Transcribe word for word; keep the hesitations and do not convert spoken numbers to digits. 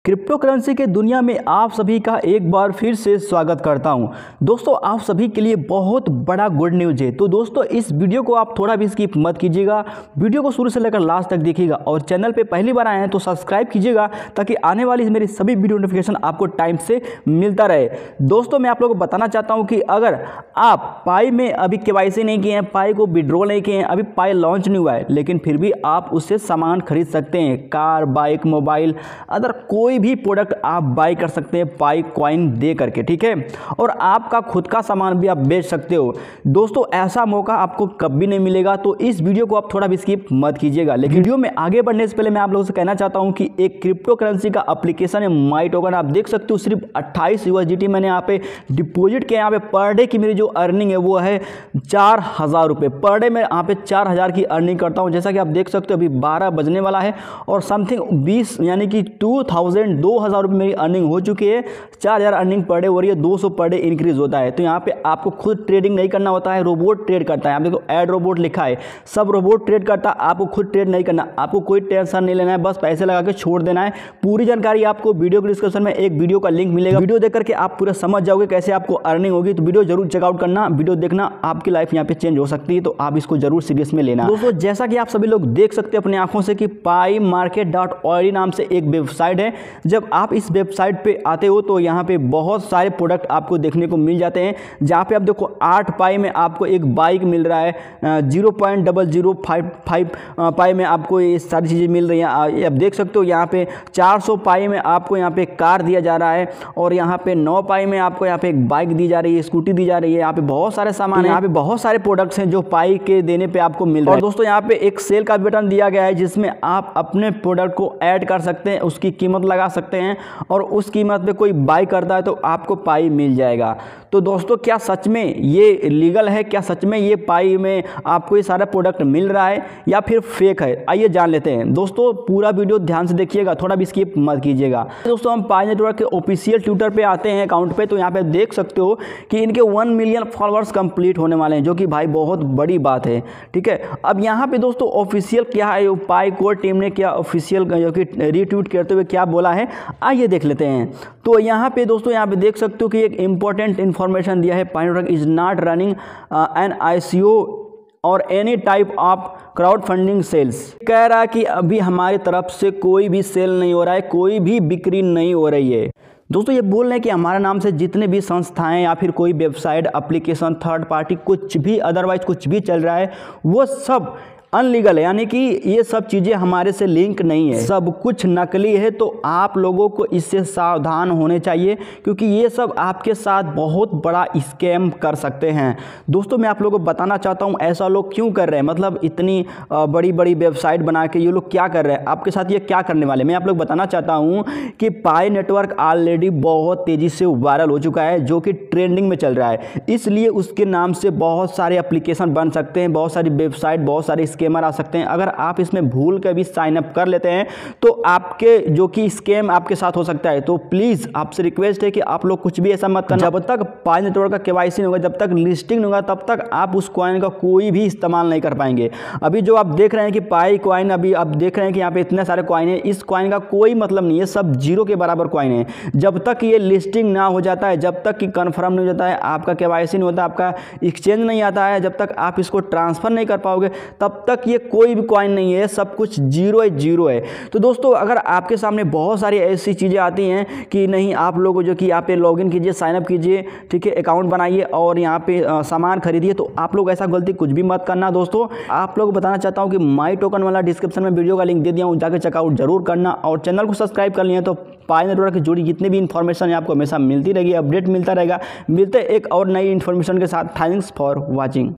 Crypto currency के दुनिया में आप सभी का एक बार फिर से स्वागत करता हूं। दोस्तों, आप सभी के लिए बहुत बड़ा गुड न्यूज़ है। तो दोस्तों, इस वीडियो को आप थोड़ा भी स्किप मत कीजिएगा, वीडियो को शुरू से लेकर लास्ट तक देखिएगा और चैनल पे पहली बार आए हैं तो सब्सक्राइब कीजिएगा ताकि आने वाली मेरी सभी वीडियो नोटिफिकेशन आपको टाइम से मिलता रहे। दोस्तों, मैं आप लोगों को बताना चाहता हूँ कि अगर आप पाई में अभी केवाईसी नहीं किए हैं, पाई को विड्रॉ नहीं किए हैं, अभी पाई लॉन्च नहीं हुआ है, लेकिन फिर भी आप उससे सामान खरीद सकते हैं। कार, बाइक, मोबाइल, अदर कोई भी प्रोडक्ट आप बाई कर सकते हैं पाई कॉइन दे करके, ठीक है। और आपका खुद का सामान भी आप बेच सकते हो। दोस्तों, ऐसा मौका आपको कभी नहीं मिलेगा, तो इस वीडियो को आप थोड़ा भी स्किप मत कीजिएगा। लेकिन वीडियो में आगे बढ़ने से पहले मैं आप लोगों से कहना चाहता हूं कि एक क्रिप्टो करेंसी का एप्लीकेशन है माई टोकन। आप देख सकते हो सिर्फ अट्ठाईस यूएसडीटी मैंने यहाँ पे डिपॉजिट किया। यहाँ पे पर डे की मेरी जो अर्निंग है वो है चार हजार रुपये पर डे। मैं यहाँ पे चार हजार की अर्निंग करता हूँ। जैसा कि आप देख सकते हो अभी बारह बजने वाला है और समथिंग बीस यानी कि टू थाउजेंड दो हज़ार रुपये मेरी अर्निंग हो चुकी है। चार हज़ार अर्निंग पर डे हो रही है, दो सौ पर डे इंक्रीज होता है। तो यहाँ पे आपको खुद ट्रेडिंग नहीं करना होता है, रोबोट ट्रेड करता है। आप देखो ऐड रोबोट लिखा है, सब रोबोट ट्रेड करता है, आपको खुद ट्रेड नहीं करना, आपको कोई टेंशन नहीं लेना है, बस पैसे लगा के छोड़ देना है। पूरी जानकारी आपको वीडियो के डिस्क्रिप्शन में एक वीडियो का लिंक मिलेगा, वीडियो देख करके आप पूरा समझ जाओगे कैसे आपको अर्निंग होगी। तो वीडियो जरूर चेकआउट करना, वीडियो देखना, आपकी लाइफ यहाँ पे चेंज हो सकती है, तो आप इसको जरूर सीरियस में लेना। दोस्तों, जैसा कि आप सभी लोग देख सकते हैं अपनी आंखों से कि पाई मार्केट डॉट ऑयडी नाम से एक वेबसाइट है। जब आप इस वेबसाइट पे आते हो तो यहाँ पे बहुत सारे प्रोडक्ट आपको देखने को मिल जाते हैं। जहाँ पे आप देखो आठ पाई में आपको एक बाइक मिल रहा है, zero point double zero five five pi में आपको ये सारी चीज़ें मिल रही हैं। आप देख सकते हो यहाँ पे चार सौ पाई में आपको यहाँ पे कार दिया जा रहा है और यहाँ पे नौ पाई में आपको यहाँ पे एक बाइक दी जा रही है, स्कूटी दी जा रही है। यहाँ पे बहुत सारे सामान है, यहाँ पे बहुत सारे प्रोडक्ट्स हैं जो पाई के देने पे आपको मिल रहा है। और दोस्तों, यहाँ पे एक सेल का बटन दिया गया है जिसमें आप अपने प्रोडक्ट को ऐड कर सकते हैं, उसकी कीमत लगा सकते हैं और उस कीमत पे कोई बाई करता है तो आपको पाई मिल जाएगा। तो दोस्तों, क्या सच में ये लीगल है? क्या सच में ये पाई में आपको ये सारा प्रोडक्ट मिल रहा है या फिर फेक है? आइए जान लेते हैं। दोस्तों, पूरा वीडियो ध्यान से देखिएगा, थोड़ा भी स्किप मत कीजिएगा। दोस्तों, हम पाई नेटवर्क के ऑफिशियल ट्विटर पे आते हैं अकाउंट पे, तो यहाँ पे देख सकते हो कि इनके वन मिलियन फॉलोअर्स कंप्लीट होने वाले हैं, जो कि भाई बहुत बड़ी बात है, ठीक है। अब यहाँ पे दोस्तों ऑफिशियल क्या है, पाई कोर टीम ने क्या ऑफिशियल जो कि रीट्वीट करते हुए क्या बोला है, आइए देख लेते हैं। तो यहाँ पे दोस्तों यहाँ पे देख सकते हो कि एक इंपॉर्टेंट इन्फॉर्मेशन दिया है, Pi network is not running an ICO और any type of crowd funding sales. कह रहा है कि अभी हमारी तरफ से कोई भी सेल नहीं हो रहा है, कोई भी बिक्री नहीं हो रही है। दोस्तों, ये बोल रहे हैं कि हमारे नाम से जितने भी संस्थाएं या फिर कोई वेबसाइट, एप्लीकेशन, थर्ड पार्टी कुछ भी अदरवाइज कुछ भी चल रहा है वो सब अनलीगल है, यानी कि ये सब चीज़ें हमारे से लिंक नहीं है, सब कुछ नकली है। तो आप लोगों को इससे सावधान होने चाहिए क्योंकि ये सब आपके साथ बहुत बड़ा स्कैम कर सकते हैं। दोस्तों, मैं आप लोगों को बताना चाहता हूँ ऐसा लोग क्यों कर रहे हैं, मतलब इतनी बड़ी बड़ी वेबसाइट बना के ये लोग क्या कर रहे हैं, आपके साथ ये क्या करने वाले। मैं आप लोग बताना चाहता हूँ कि पाई नेटवर्क ऑलरेडी बहुत तेज़ी से वायरल हो चुका है, जो कि ट्रेंडिंग में चल रहा है, इसलिए उसके नाम से बहुत सारे एप्लीकेशन बन सकते हैं, बहुत सारी वेबसाइट, बहुत सारे स्कैमर आ सकते हैं। अगर आप इसमें भूल के भी साइन अप कर लेते हैं तो आपके जो कि स्कैम आपके साथ हो सकता है। तो प्लीज़ आपसे रिक्वेस्ट है कि आप लोग कुछ भी ऐसा मत करना। जब तक पाई नेटवर्क का केवाईसी नहीं होगा, जब तक लिस्टिंग नहीं होगा, तब तक आप उस कॉइन का कोई भी इस्तेमाल नहीं कर पाएंगे। अभी जो आप देख रहे हैं कि पाई कॉइन, अभी आप देख रहे हैं कि यहाँ पे इतने सारे कॉइन है, इस कॉइन का कोई मतलब नहीं है, सब जीरो के बराबर कॉइन है। जब तक ये लिस्टिंग ना हो जाता है, जब तक कि कन्फर्म नहीं हो जाता है, आपका केवाईसी नहीं होता, आपका एक्सचेंज नहीं आता है, जब तक आप इसको ट्रांसफर नहीं कर पाओगे, तब तक ये कोई भी कॉइन नहीं है, सब कुछ जीरो है, जीरो है। तो दोस्तों, अगर आपके सामने बहुत सारी ऐसी चीज़ें आती हैं कि नहीं, आप लोगों जो कि यहाँ पे लॉगिन कीजिए, साइन अप कीजिए, ठीक है, अकाउंट बनाइए और यहाँ पे आ, सामान खरीदिए, तो आप लोग ऐसा गलती कुछ भी मत करना। दोस्तों, आप लोग बताना चाहता हूँ कि माई टोकन वाला डिस्क्रिप्शन में वीडियो का लिंक दे दिया हूँ, जाकर चेकआउट जरूर करना और चैनल को सब्सक्राइब कर लिया तो पाई नेटवर्क से जुड़ी जितनी भी इन्फॉर्मेशन है आपको हमेशा मिलती रहेगी, अपडेट मिलता रहेगा। मिलते एक और नई इन्फॉर्मेशन के साथ। Thanks for watching.